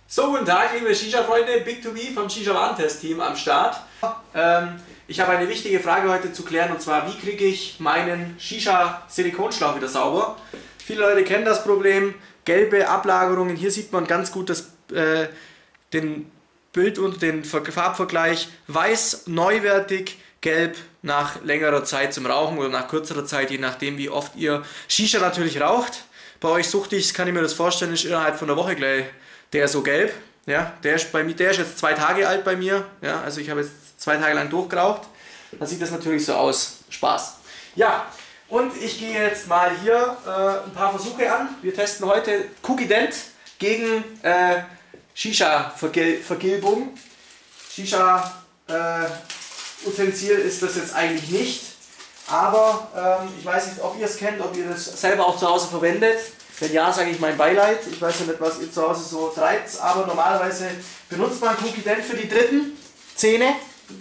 So, guten Tag, liebe Shisha-Freunde, Big2B vom Shisha-Warentest-Team am Start. Ich habe eine wichtige Frage heute zu klären, und zwar, wie kriege ich meinen Shisha-Silikonschlauch wieder sauber? Viele Leute kennen das Problem, gelbe Ablagerungen. Hier sieht man ganz gut den Bild und den Farbvergleich. Weiß, neuwertig, gelb nach längerer Zeit zum Rauchen oder nach kürzerer Zeit, je nachdem wie oft ihr Shisha natürlich raucht. Bei euch Suchtis kann ich mir das vorstellen, ist innerhalb von einer Woche gleich der ist so gelb. Ja, der ist jetzt 2 Tage alt bei mir. Ja, also ich habe jetzt 2 Tage lang durchgeraucht. Dann sieht das natürlich so aus. Spaß. Ja, und ich gehe jetzt mal hier ein paar Versuche an. Wir testen heute Cookie Dent gegen Shisha-Vergilbung. Shisha-Utensil ist das jetzt eigentlich nicht. Aber ich weiß nicht, ob ihr es kennt, ob ihr das selber auch zu Hause verwendet. Wenn ja, sage ich mein Beileid. Ich weiß ja nicht, was ihr zu Hause so treibt, aber normalerweise benutzt man Cookie Dent für die dritten Zähne.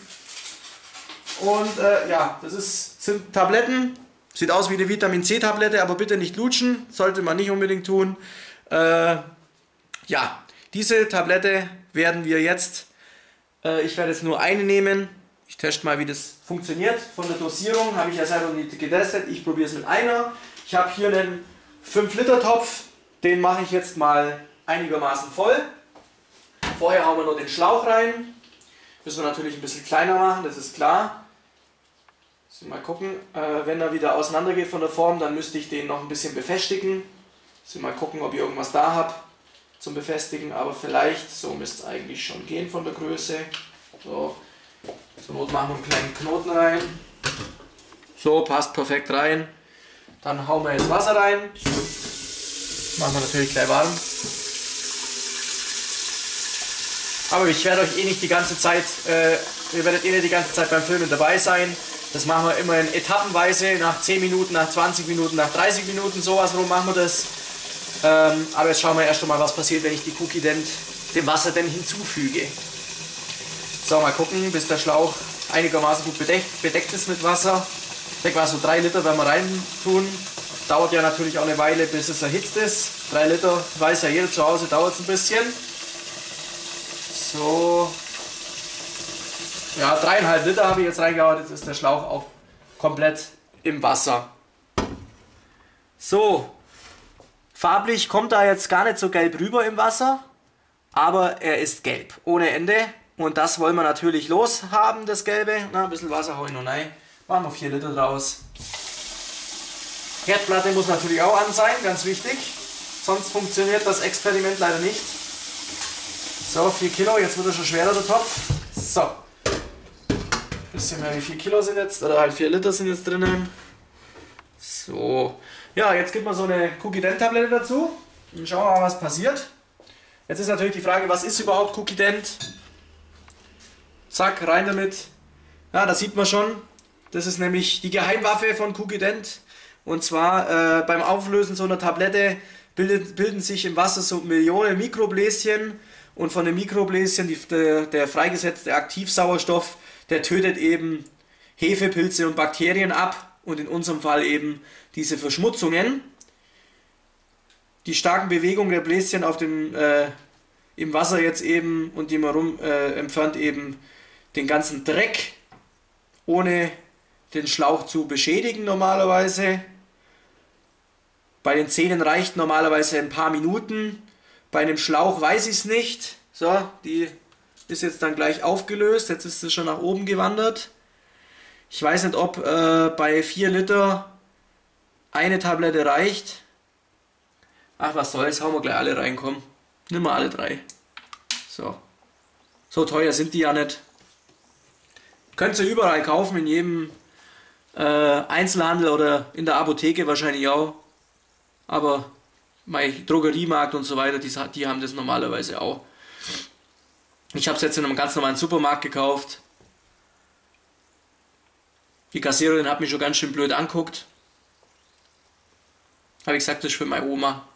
Und ja, das sind Tabletten. Sieht aus wie eine Vitamin C Tablette, aber bitte nicht lutschen. Sollte man nicht unbedingt tun. Ja, diese Tablette werden wir jetzt, ich werde jetzt nur eine nehmen. Ich teste mal, wie das funktioniert. Von der Dosierung habe ich ja selber nicht getestet. Ich probiere es mit einer. Ich habe hier einen 5-Liter-Topf, den mache ich jetzt mal einigermaßen voll. Vorher hauen wir nur den Schlauch rein. Müssen wir natürlich ein bisschen kleiner machen, das ist klar. Mal gucken, wenn er wieder auseinander geht von der Form, dann müsste ich den noch ein bisschen befestigen. Mal gucken, ob ich irgendwas da habe zum Befestigen, aber vielleicht, so müsste es eigentlich schon gehen von der Größe. So, zur Not machen wir einen kleinen Knoten rein. So, passt perfekt rein. Dann hauen wir jetzt Wasser rein. Machen wir natürlich gleich warm. Aber ich werde euch eh nicht die ganze Zeit, ihr werdet eh nicht die ganze Zeit beim Filmen dabei sein. Das machen wir immer in etappenweise, nach 10 Minuten, nach 20 Minuten, nach 30 Minuten, sowas rum machen wir das. Aber jetzt schauen wir erst einmal, was passiert, wenn ich die Cookie Dent dem Wasser denn hinzufüge. So, mal gucken, bis der Schlauch einigermaßen gut bedeckt ist mit Wasser. Ich denke mal, so 3 Liter werden wir rein tun. Dauert ja natürlich auch eine Weile, bis es erhitzt ist. 3 Liter, weiß ja jeder zu Hause, dauert es ein bisschen. So. Ja, 3,5 Liter habe ich jetzt reingehauen. Jetzt ist der Schlauch auch komplett im Wasser. So. Farblich kommt da jetzt gar nicht so gelb rüber im Wasser. Aber er ist gelb. Ohne Ende. Und das wollen wir natürlich loshaben, das Gelbe. Na, ein bisschen Wasser haue ich noch rein. Machen wir 4 Liter draus. Herdplatte muss natürlich auch an sein, ganz wichtig. Sonst funktioniert das Experiment leider nicht. So, 4 Kilo, jetzt wird er schon schwerer, der Topf. So. Bisschen mehr wie 4 Kilo sind jetzt, oder halt 4 Liter sind jetzt drinnen. So. Ja, jetzt gibt man so eine Cookie Dent Tablette dazu. Und schauen wir mal, was passiert. Jetzt ist natürlich die Frage, was ist überhaupt Cookie Dent? Zack, rein damit. Ja, das sieht man schon. Das ist nämlich die Geheimwaffe von Cookie Dent. Und zwar beim Auflösen so einer Tablette bilden sich im Wasser so Millionen Mikrobläschen. Und von den Mikrobläschen, der freigesetzte Aktivsauerstoff, der tötet eben Hefepilze und Bakterien ab. Und in unserem Fall eben diese Verschmutzungen. Die starken Bewegungen der Bläschen auf dem, im Wasser jetzt eben und die man entfernt eben den ganzen Dreck, ohne den Schlauch zu beschädigen normalerweise. Bei den Zähnen reicht normalerweise ein paar Minuten. Bei einem Schlauch weiß ich es nicht. So, die ist jetzt dann gleich aufgelöst. Jetzt ist sie schon nach oben gewandert. Ich weiß nicht, ob bei 4 Liter eine Tablette reicht. Ach, was soll's, hauen wir gleich alle rein, komm. Nimm mal alle 3. So. So teuer sind die ja nicht. Könnt ihr überall kaufen, in jedem Einzelhandel oder in der Apotheke wahrscheinlich auch. Aber mein Drogeriemarkt und so weiter, die haben das normalerweise auch. Ich habe es jetzt in einem ganz normalen Supermarkt gekauft. Die Kassiererin hat mich schon ganz schön blöd angeguckt. Habe ich gesagt, das ist für meine Oma.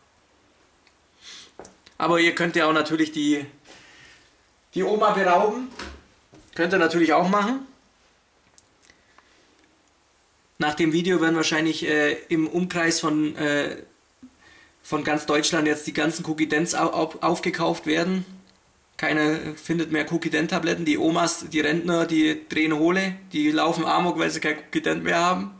Aber ihr könnt ja auch natürlich die Oma berauben. Könnt ihr natürlich auch machen. Nach dem Video werden wahrscheinlich im Umkreis von ganz Deutschland jetzt die ganzen Cookie Dents aufgekauft werden. Keiner findet mehr Cookie-Dent-Tabletten. Die Omas, die Rentner, die drehen Hohle, die laufen Amok, weil sie kein Cookie-Dent mehr haben.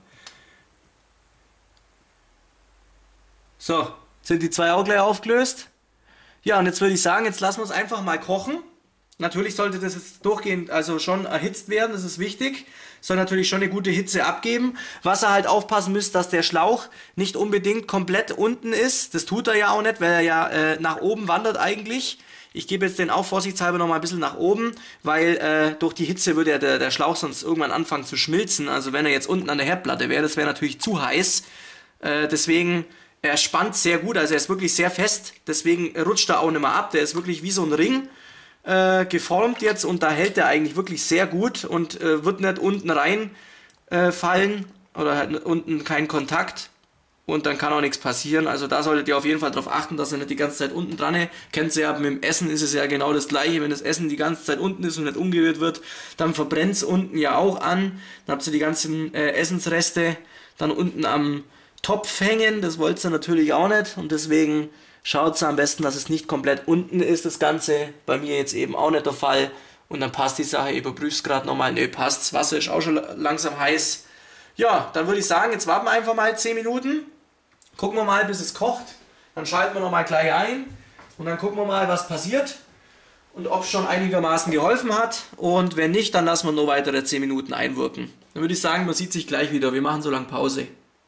So, sind die zwei auch gleich aufgelöst. Ja, und jetzt würde ich sagen, jetzt lassen wir es einfach mal kochen. Natürlich sollte das jetzt durchgehend, also schon erhitzt werden, das ist wichtig. Soll natürlich schon eine gute Hitze abgeben. Was ihr halt aufpassen müsst, dass der Schlauch nicht unbedingt komplett unten ist. Das tut er ja auch nicht, weil er ja nach oben wandert eigentlich. Ich gebe jetzt den auch vorsichtshalber noch mal ein bisschen nach oben, weil durch die Hitze würde ja der Schlauch sonst irgendwann anfangen zu schmilzen. Also wenn er jetzt unten an der Herdplatte wäre, das wäre natürlich zu heiß. Deswegen... Er spannt sehr gut, also er ist wirklich sehr fest, deswegen rutscht er auch nicht mehr ab. Der ist wirklich wie so ein Ring geformt jetzt und da hält er eigentlich wirklich sehr gut und wird nicht unten rein fallen oder hat unten keinen Kontakt und dann kann auch nichts passieren. Also da solltet ihr auf jeden Fall darauf achten, dass er nicht die ganze Zeit unten dran ist. Kennt ihr ja, mit dem Essen ist es ja genau das gleiche. Wenn das Essen die ganze Zeit unten ist und nicht umgerührt wird, dann verbrennt es unten ja auch an. Dann habt ihr die ganzen Essensreste dann unten am Topf hängen, das wollt ihr natürlich auch nicht und deswegen schaut am besten, dass es nicht komplett unten ist, das Ganze. Bei mir jetzt eben auch nicht der Fall und dann passt die Sache, überprüft es gerade nochmal, ne, passt, das Wasser ist auch schon langsam heiß. Ja, dann würde ich sagen, jetzt warten wir einfach mal 10 Minuten, gucken wir mal, bis es kocht, dann schalten wir nochmal gleich ein und dann gucken wir mal, was passiert und ob es schon einigermaßen geholfen hat und wenn nicht, dann lassen wir nur weitere 10 Minuten einwirken. Dann würde ich sagen, man sieht sich gleich wieder, wir machen so lange Pause.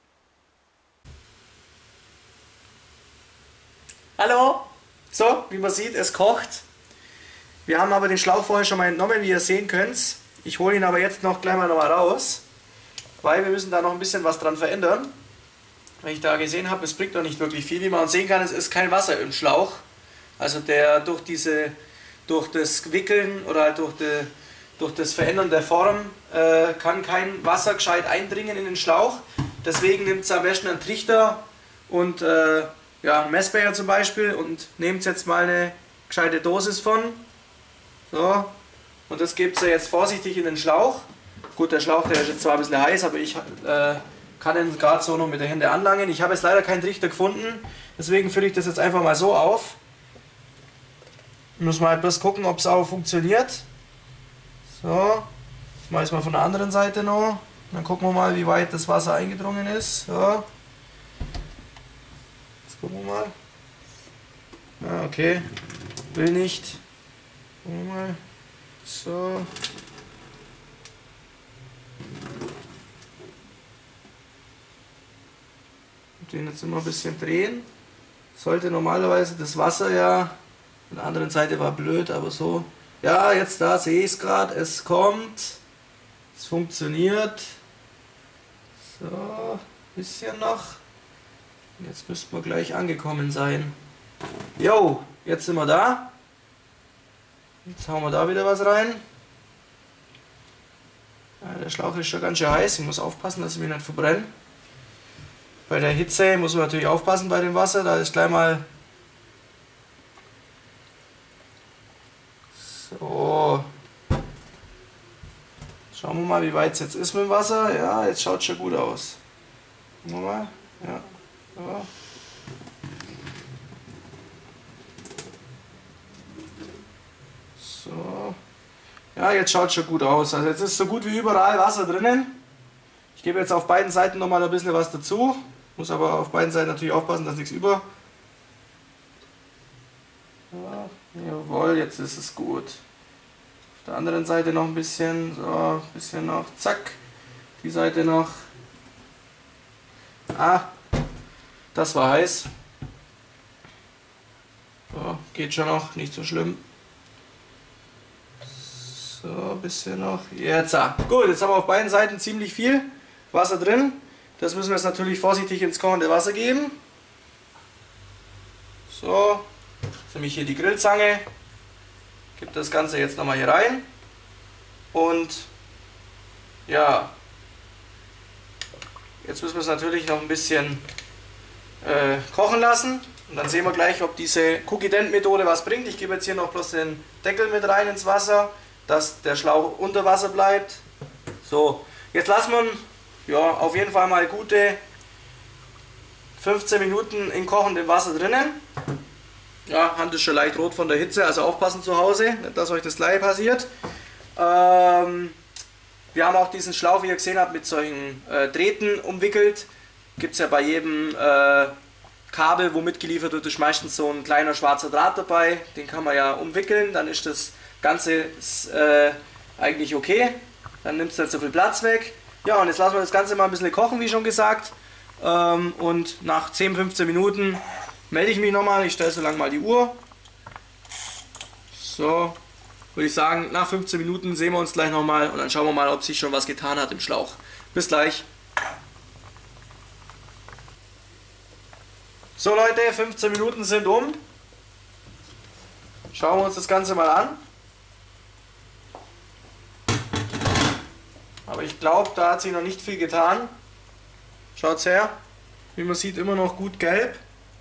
Hallo? So, wie man sieht, es kocht. Wir haben aber den Schlauch vorher schon mal entnommen, wie ihr sehen könnt. Ich hole ihn aber jetzt noch gleich mal raus, weil wir müssen da noch ein bisschen was dran verändern. Wenn ich da gesehen habe, es bringt noch nicht wirklich viel. Wie man sehen kann, es ist kein Wasser im Schlauch. Also der durch das Wickeln oder halt durch das Verändern der Form kann kein Wasser gescheit eindringen in den Schlauch. Deswegen nimmt es am besten einen Trichter und ja, einen Messbecher zum Beispiel und nehmt jetzt mal eine gescheite Dosis von. So. Und das gebt ihr jetzt vorsichtig in den Schlauch. Gut, der Schlauch, der ist jetzt zwar ein bisschen heiß, aber ich kann ihn gerade so noch mit den Händen anlangen. Ich habe jetzt leider keinen Trichter gefunden, deswegen fülle ich das jetzt einfach mal so auf. Muss mal bloß gucken, ob es auch funktioniert. So, das mache ich mal von der anderen Seite noch. Dann gucken wir mal, wie weit das Wasser eingedrungen ist. So. Gucken wir mal. Ah, okay. Will nicht. Gucken wir mal. So. Den jetzt immer ein bisschen drehen. Sollte normalerweise das Wasser ja. Von der anderen Seite war blöd, aber so. Ja, jetzt da sehe ich es gerade. Es kommt. Es funktioniert. So. Ein bisschen noch. Jetzt müssten wir gleich angekommen sein. Jo, jetzt sind wir da. Jetzt hauen wir da wieder was rein. Ja, der Schlauch ist schon ganz schön heiß. Ich muss aufpassen, dass ich mich nicht verbrenne. Bei der Hitze muss man natürlich aufpassen bei dem Wasser. Da ist gleich mal... So. Schauen wir mal, wie weit es jetzt ist mit dem Wasser. Ja, jetzt schaut es schon gut aus. Gucken wir mal. Ja. So. So. Ja, jetzt schaut es schon gut aus. Also jetzt ist so gut wie überall Wasser drinnen. Ich gebe jetzt auf beiden Seiten nochmal ein bisschen was dazu. Muss aber auf beiden Seiten natürlich aufpassen, dass nichts über. Ja, jawohl, jetzt ist es gut. Auf der anderen Seite noch ein bisschen. So, ein bisschen noch. Zack. Die Seite noch. Ah. Das war heiß. So, geht schon noch, nicht so schlimm. So, ein bisschen noch. Jetzt. Gut, jetzt haben wir auf beiden Seiten ziemlich viel Wasser drin. Das müssen wir jetzt natürlich vorsichtig ins kochende Wasser geben. So, jetzt nehme ich hier die Grillzange. Gebe das Ganze jetzt nochmal hier rein. Und ja, jetzt müssen wir es natürlich noch ein bisschen kochen lassen und dann sehen wir gleich, ob diese Cookie-Dent-Methode was bringt. Ich gebe jetzt hier noch bloß den Deckel mit rein ins Wasser, dass der Schlauch unter Wasser bleibt. So, jetzt lassen wir ihn ja, auf jeden Fall mal gute 15 Minuten in kochendem Wasser drinnen. Ja, Hand ist schon leicht rot von der Hitze, also aufpassen zu Hause, nicht dass euch das gleich passiert. Wir haben auch diesen Schlauch, wie ihr gesehen habt, mit solchen Drähten umwickelt. Gibt es ja bei jedem Kabel, wo mitgeliefert wird, ist meistens so ein kleiner schwarzer Draht dabei. Den kann man ja umwickeln, dann ist das Ganze eigentlich okay. Dann nimmt es nicht so viel Platz weg. Ja, und jetzt lassen wir das Ganze mal ein bisschen kochen, wie schon gesagt. Und nach 10-15 Minuten melde ich mich nochmal. Ich stelle so lange mal die Uhr. So, würde ich sagen, nach 15 Minuten sehen wir uns gleich nochmal und dann schauen wir mal, ob sich schon was getan hat im Schlauch. Bis gleich. So Leute, 15 Minuten sind um. Schauen wir uns das Ganze mal an. Aber ich glaube, da hat sich noch nicht viel getan. Schaut's her. Wie man sieht, immer noch gut gelb.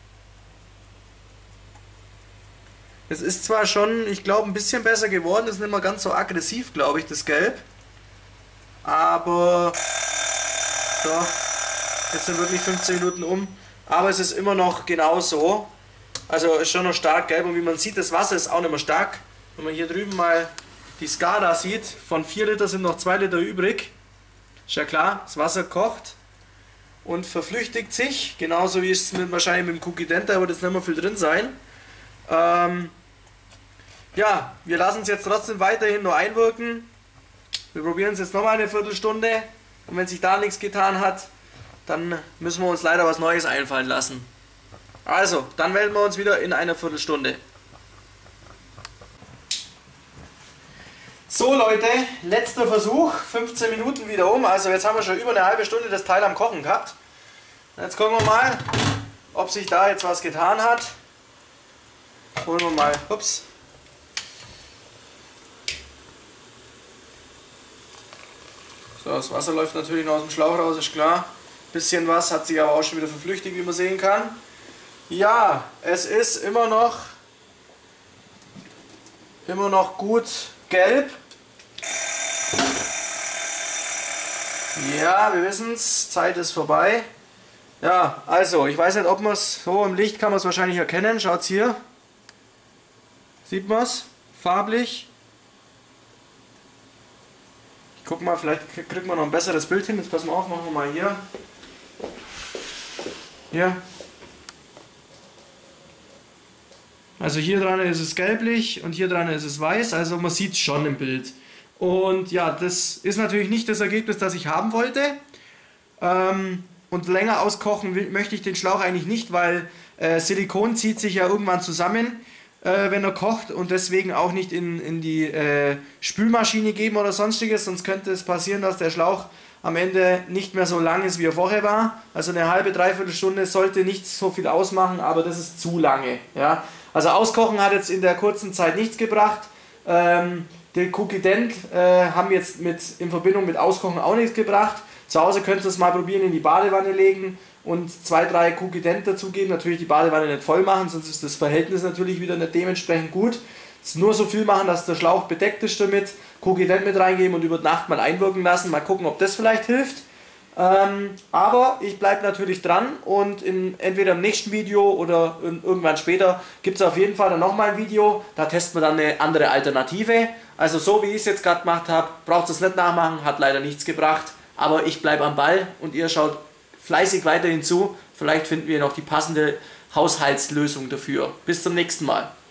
Es ist zwar schon, ich glaube, ein bisschen besser geworden. Es ist nicht mehr ganz so aggressiv, glaube ich, das Gelb. Aber so, jetzt sind wirklich 15 Minuten um. Aber es ist immer noch genauso. Also ist schon noch stark gelb. Und wie man sieht, das Wasser ist auch nicht mehr stark. Wenn man hier drüben mal die Skala sieht, von 4 Liter sind noch 2 Liter übrig. Ist ja klar, das Wasser kocht und verflüchtigt sich. Genauso wie es wahrscheinlich mit dem Cookie Dent, da wird jetzt nicht mehr viel drin sein. Ja, wir lassen es jetzt trotzdem weiterhin nur einwirken. Wir probieren es jetzt nochmal eine Viertelstunde. Und wenn sich da nichts getan hat, dann müssen wir uns leider was Neues einfallen lassen. Also, dann melden wir uns wieder in einer Viertelstunde. So Leute, letzter Versuch, 15 Minuten wieder um, also jetzt haben wir schon über eine halbe Stunde das Teil am Kochen gehabt. Jetzt gucken wir mal, ob sich da jetzt was getan hat. Holen wir mal, ups. So, das Wasser läuft natürlich noch aus dem Schlauch raus, ist klar. Bisschen was, hat sich aber auch schon wieder verflüchtigt, wie man sehen kann. Ja, es ist immer noch gut gelb. Ja, wir wissen es, Zeit ist vorbei. Ja, also, ich weiß nicht, ob man es, so im Licht kann man es wahrscheinlich erkennen. Schaut's hier. Sieht man es? Farblich. Ich guck mal, vielleicht kriegt man noch ein besseres Bild hin. Jetzt passen wir auf, machen wir mal hier. Hier. Also hier dran ist es gelblich und hier dran ist es weiß, also man sieht es schon im Bild. Und ja, das ist natürlich nicht das Ergebnis, das ich haben wollte. Und länger auskochen möchte ich den Schlauch eigentlich nicht, weil Silikon zieht sich ja irgendwann zusammen, wenn er kocht, und deswegen auch nicht in die Spülmaschine geben oder sonstiges, sonst könnte es passieren, dass der Schlauch am Ende nicht mehr so lang ist, wie er vorher war. Also eine halbe, dreiviertel Stunde sollte nicht so viel ausmachen, aber das ist zu lange. Ja? Also auskochen hat jetzt in der kurzen Zeit nichts gebracht. Den Cookie Dent haben jetzt in Verbindung mit Auskochen auch nichts gebracht. Zu Hause könnt ihr es mal probieren, in die Badewanne legen und 2-3 Cookie Dent dazugeben. Natürlich die Badewanne nicht voll machen, sonst ist das Verhältnis natürlich wieder nicht dementsprechend gut. Nur so viel machen, dass der Schlauch bedeckt ist damit. Cookie Dent mit reingeben und über Nacht mal einwirken lassen. Mal gucken, ob das vielleicht hilft. Aber ich bleibe natürlich dran und entweder im nächsten Video oder irgendwann später gibt es auf jeden Fall dann nochmal ein Video. Da testen wir dann eine andere Alternative. Also so wie ich es jetzt gerade gemacht habe, braucht es nicht nachmachen, hat leider nichts gebracht. Aber ich bleibe am Ball und ihr schaut fleißig weiterhin zu. Vielleicht finden wir noch die passende Haushaltslösung dafür. Bis zum nächsten Mal.